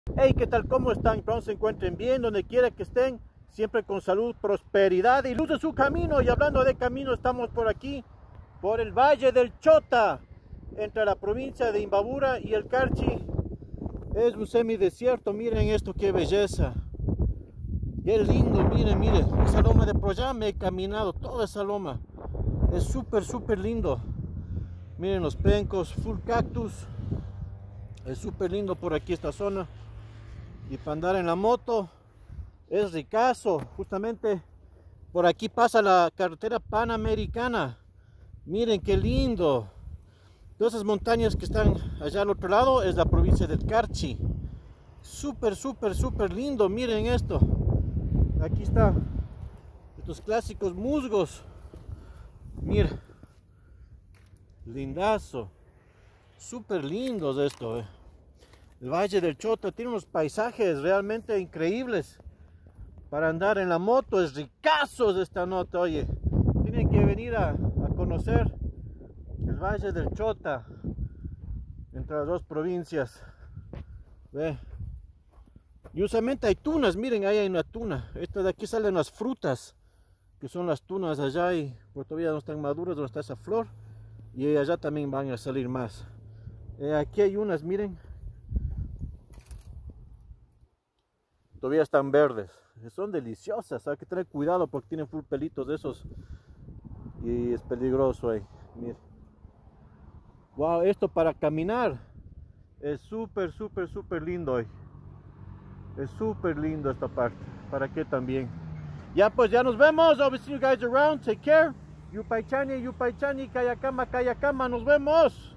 Hey, ¿qué tal? ¿Cómo están? Espero se encuentren bien, donde quiera que estén, siempre con salud, prosperidad y luz en su camino. Y hablando de camino, estamos por aquí, por el Valle del Chota, entre la provincia de Imbabura y el Carchi. Es un semidesierto, miren esto, qué belleza. Qué lindo, miren, esa loma de por allá me he caminado, toda esa loma. Es súper lindo. Miren los pencos, full cactus. Es súper lindo por aquí esta zona. Y para andar en la moto es ricazo. Justamente por aquí pasa la carretera panamericana. Miren qué lindo. Todas esas montañas que están allá al otro lado es la provincia del Carchi. Súper lindo. Miren esto. Aquí está estos clásicos musgos. Miren. Lindazo. Súper lindos esto. El Valle del Chota tiene unos paisajes realmente increíbles para andar en la moto. Es ricazo de esta nota, oye. Tienen que venir a conocer el Valle del Chota entre las dos provincias. Ve. Y usualmente hay tunas, miren, ahí hay una tuna. Esta de aquí salen las frutas, que son las tunas allá, y pues todavía no están maduras donde está esa flor. Y allá también van a salir más. Aquí hay unas, miren. Todavía están verdes, son deliciosas, hay que tener cuidado porque tienen full pelitos de esos y es peligroso ahí. Miren. Wow, esto para caminar es súper lindo hoy. Es súper lindo esta parte, para qué también. Ya pues, ya nos vemos. I'll be seeing you guys around. Take care. Yupay chani, kayakama, nos vemos.